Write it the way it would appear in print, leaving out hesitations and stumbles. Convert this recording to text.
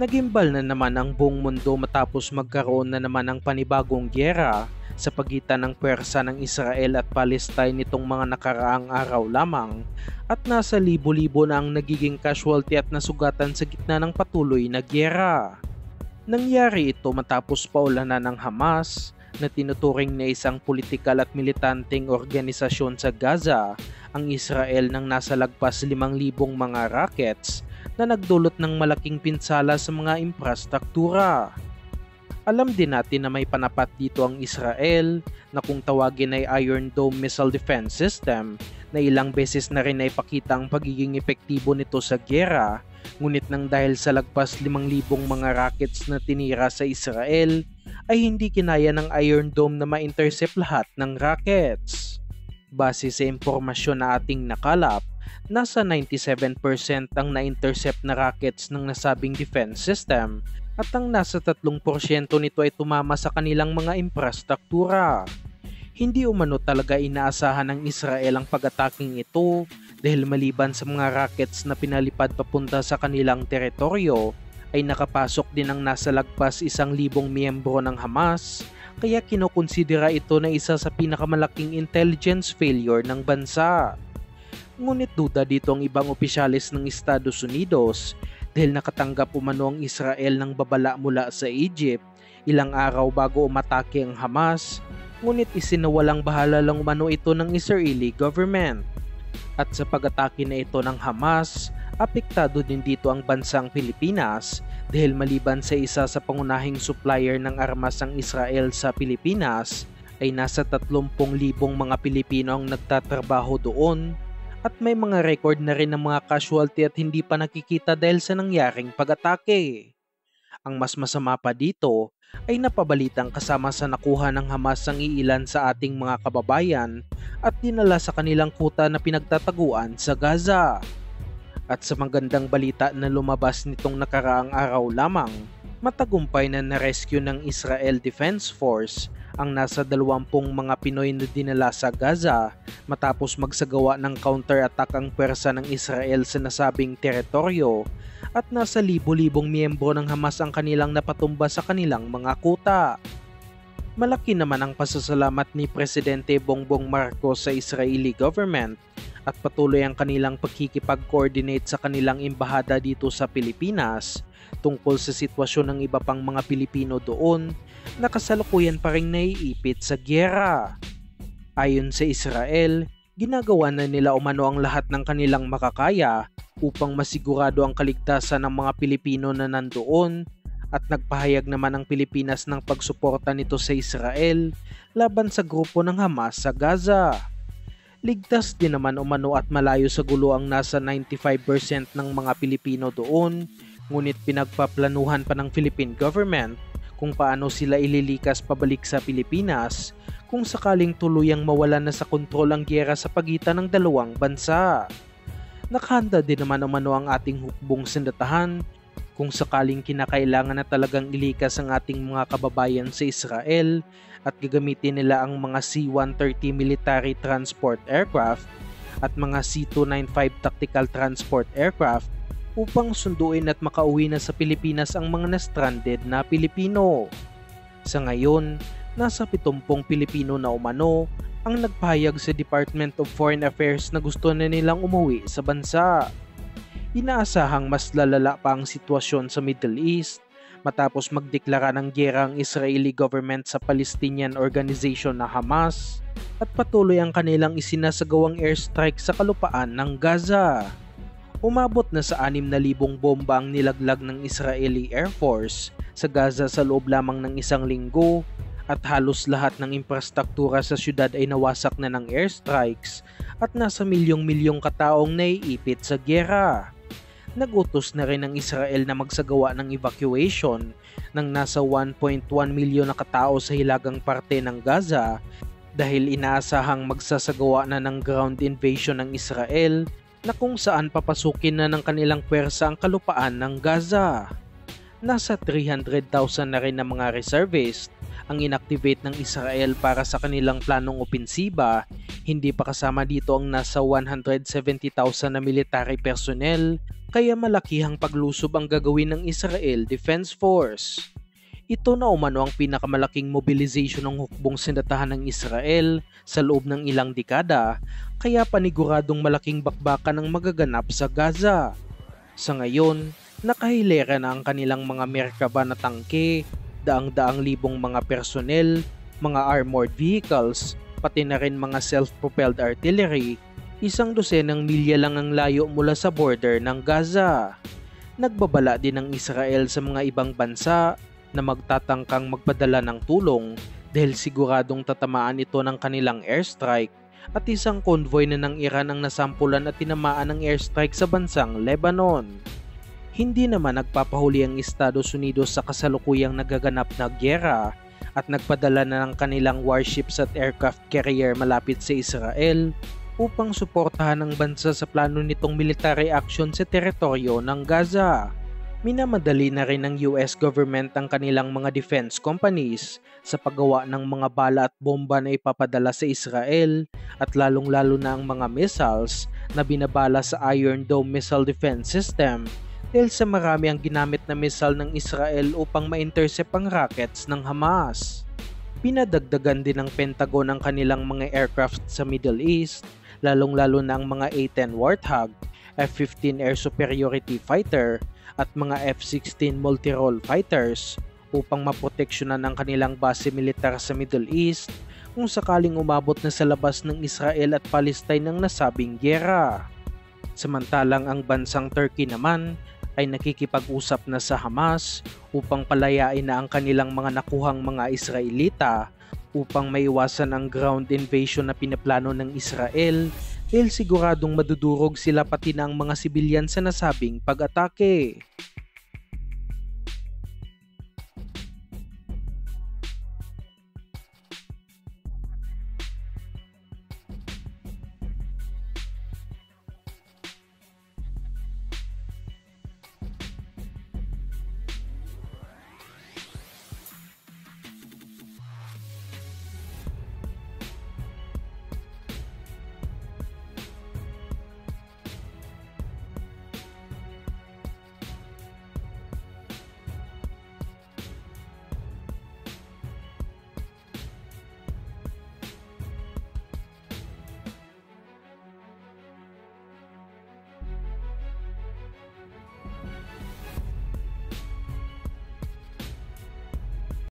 Nagimbal na naman ang buong mundo matapos magkaroon na naman ng panibagong gyera sa pagitan ng puwersa ng Israel at Palestine nitong mga nakaraang araw lamang at nasa libo-libo na ang nagiging casualty at nasugatan sa gitna ng patuloy na gyera. Nangyari ito matapos paulanan ng Hamas na tinuturing na isang politikal at militanteng organisasyon sa Gaza ang Israel ng nasa lagpas 5,000 mga rockets na nagdulot ng malaking pinsala sa mga infrastruktura. Alam din natin na may panapat dito ang Israel na kung tawagin ay Iron Dome Missile Defense System na ilang beses na rin ay pakita ang pagiging epektibo nito sa gyera, ngunit nang dahil sa lagpas 5,000 mga rockets na tinira sa Israel ay hindi kinaya ng Iron Dome na ma-intercept lahat ng rockets. Base sa impormasyon na ating nakalap, nasa 97% ang na-intercept na rockets ng nasabing defense system at ang nasa 3% nito ay tumama sa kanilang mga infrastruktura. Hindi umano talaga inaasahan ng Israel ang pag-ataking ito dahil maliban sa mga rockets na pinalipad papunta sa kanilang teritoryo ay nakapasok din ang nasa lagpas 1,000 miyembro ng Hamas, kaya kinokonsidera ito na isa sa pinakamalaking intelligence failure ng bansa. Ngunit duda dito ang ibang opisyalis ng Estados Unidos dahil nakatanggap umano ang Israel ng babala mula sa Egypt ilang araw bago umatake ang Hamas, ngunit isinawalang bahala lang umano ito ng Israeli government. At sa pag-atake na ito ng Hamas, apektado din dito ang bansang Pilipinas dahil maliban sa isa sa pangunahing supplier ng armas ng Israel sa Pilipinas ay nasa 30,000 mga Pilipino ang nagtatrabaho doon at may mga record na rin ng mga casualty at hindi pa nakikita dahil sa nangyaring pag-atake. Ang mas masama pa dito ay napabalitang kasama sa nakuha ng Hamas ang iilan sa ating mga kababayan at dinala sa kanilang kuta na pinagtataguan sa Gaza. At sa magandang balita na lumabas nitong nakaraang araw lamang, matagumpay na na-rescue ng Israel Defense Force ang nasa 20 mga Pinoy na dinala sa Gaza matapos magsagawa ng counter-attack ang pwersa ng Israel sa nasabing teritoryo at nasa libo-libong miyembro ng Hamas ang kanilang napatumba sa kanilang mga kuta. Malaki naman ang pasasalamat ni Presidente Bongbong Marcos sa Israeli government at patuloy ang kanilang pagkikipag-coordinate sa kanilang embahada dito sa Pilipinas tungkol sa sitwasyon ng iba pang mga Pilipino doon na kasalukuyan pa ring naiipit sa gyera. Ayon sa Israel, ginagawa na nila umano ang lahat ng kanilang makakaya upang masigurado ang kaligtasan ng mga Pilipino na nandoon at nagpahayag naman ang Pilipinas ng pagsuporta nito sa Israel laban sa grupo ng Hamas sa Gaza. Ligtas din naman umano at malayo sa gulo ang nasa 95% ng mga Pilipino doon, ngunit pinagpaplanuhan pa ng Philippine government kung paano sila ililikas pabalik sa Pilipinas kung sakaling tuluyang mawalan na sa kontrol ang gyera sa pagitan ng dalawang bansa. Nakahanda din naman umano ang ating hukbong sandatahan kung sakaling kinakailangan na talagang ilikas ang ating mga kababayan sa Israel at gagamitin nila ang mga C-130 military transport aircraft at mga C-295 tactical transport aircraft upang sunduin at makauwi na sa Pilipinas ang mga na-stranded na Pilipino. Sa ngayon, nasa 70 Pilipino na umano ang nagpahayag sa Department of Foreign Affairs na gusto na nilang umuwi sa bansa. Inaasahang mas lalala pa ang sitwasyon sa Middle East matapos magdeklara ng gyera ang Israeli government sa Palestinian organization na Hamas at patuloy ang kanilang isinasagawang airstrike sa kalupaan ng Gaza. Umabot na sa 6,000 bomba ang nilaglag ng Israeli Air Force sa Gaza sa loob lamang ng isang linggo at halos lahat ng infrastruktura sa syudad ay nawasak na ng airstrikes at nasa milyong-milyong kataong naiipit sa gyera. Nagutos na rin ng Israel na magsagawa ng evacuation ng nasa 1.1 milyon na katao sa hilagang parte ng Gaza dahil inaasahang magsasagawa na ng ground invasion ng Israel na kung saan papasukin na ng kanilang pwersa ang kalupaan ng Gaza. Nasa 300,000 na rin na mga reservists ang inactivate ng Israel para sa kanilang planong opensiba, hindi pa kasama dito ang nasa 170,000 na military personnel kaya malakihang paglusob ang gagawin ng Israel Defense Force. Ito na umano ang pinakamalaking mobilization ng hukbong sindatahan ng Israel sa loob ng ilang dekada, kaya paniguradong malaking bakbakan ang magaganap sa Gaza. Sa ngayon, nakahilera na ang kanilang mga Merkaba na tangke, daang-daang libong mga personnel, mga armored vehicles, pati na rin mga self-propelled artillery. 100 milya lang ang layo mula sa border ng Gaza. Nagbabala din ng Israel sa mga ibang bansa na magtatangkang magpadala ng tulong dahil siguradong tatamaan ito ng kanilang airstrike, at isang convoy na ng Iran ang nasampulan at tinamaan ng airstrike sa bansang Lebanon. Hindi naman nagpapahuli ang Estados Unidos sa kasalukuyang nagaganap na gyera at nagpadala na ng kanilang warships at aircraft carrier malapit sa Israel upang suportahan ang bansa sa plano nitong military action sa teritoryo ng Gaza. Minamadali na rin ng US government ang kanilang mga defense companies sa paggawa ng mga bala at bomba na ipapadala sa Israel, at lalong-lalo na ang mga missiles na binabala sa Iron Dome missile defense system dahil sa marami ang ginamit na missile ng Israel upang ma-intercept ang rockets ng Hamas. Pinadagdagan din ng Pentagon ang kanilang mga aircraft sa Middle East, lalong-lalo na ang mga A-10 Warthog, F-15 Air Superiority Fighter at mga F-16 multi-role fighters upang maproteksyonan ang kanilang base militar sa Middle East kung sakaling umabot na sa labas ng Israel at Palestine ang nasabing gyera. Samantalang ang bansang Turkey naman ay nakikipag-usap na sa Hamas upang palayain na ang kanilang mga nakuhang mga Israelita upang maiwasan ang ground invasion na pinaplano ng Israel dahil siguradong madudurog sila pati na ang mga sibilyan sa nasabing pag-atake.